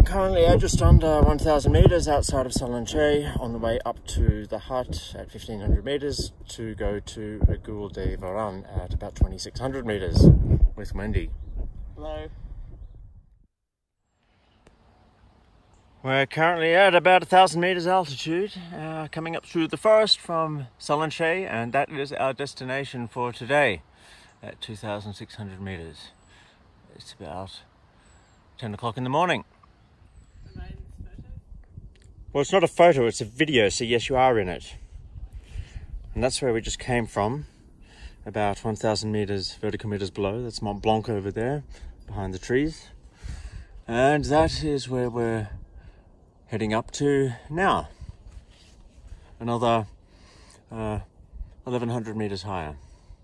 Currently at just under 1,000 meters outside of Sallanches, on the way up to the hut at 1,500 meters to go to Aiguille de Varan at about 2,600 meters with Wendy. Hello. We're currently at about 1,000 meters altitude, coming up through the forest from Sallanches, and that is our destination for today at 2,600 meters. It's about 10 o'clock in the morning. Well, it's not a photo, it's a video, so yes, you are in it. And that's where we just came from, about 1,000 meters, vertical meters below. That's Mont Blanc over there, behind the trees. And that is where we're heading up to now. Another 1,100 meters higher.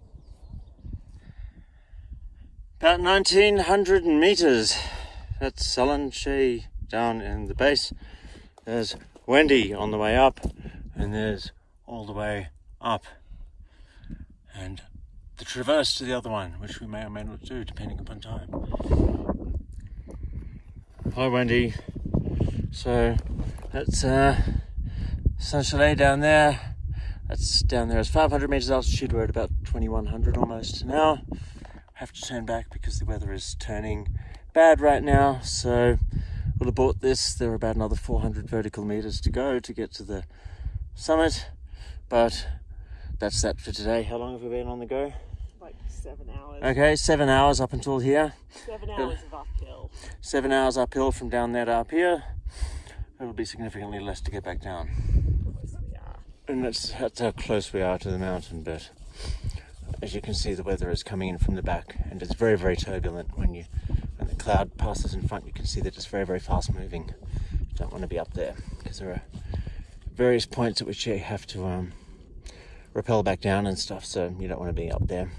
About 1,900 meters. That's Sallanches down in the base. There's Wendy on the way up, and there's all the way up. And the traverse to the other one, which we may or may not do, depending upon time. Hi Wendy. So that's Saint Chalet down there. That's down there is 500 meters altitude. We're at about 2,100 almost now. I have to turn back because the weather is turning bad right now, so we'll have bought this. There are about another 400 vertical meters to go to get to the summit, but that's that for today. How long have we been on the go? Like 7 hours. Okay, 7 hours up until here. 7 hours of uphill. 7 hours uphill from down there to up here. It'll be significantly less to get back down. And that's how close we are to the mountain, but as you can see, the weather is coming in from the back, and it's very, very turbulent. When the cloud passes in front, you can see that it's very, very fast moving. You don't want to be up there because there are various points at which you have to rappel back down and stuff, so you don't want to be up there.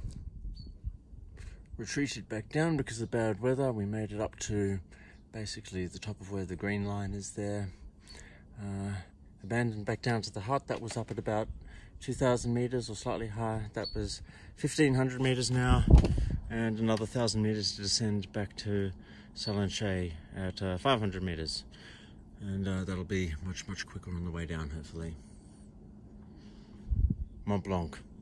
Retreated back down because of the bad weather. We made it up to basically the top of where the green line is there. Abandoned back down to the hut. That was up at about 2,000 meters or slightly higher. That was 1,500 meters now, and another 1,000 meters to descend back to Sallanches at 500 meters. And that'll be much, much quicker on the way down, hopefully. Mont Blanc.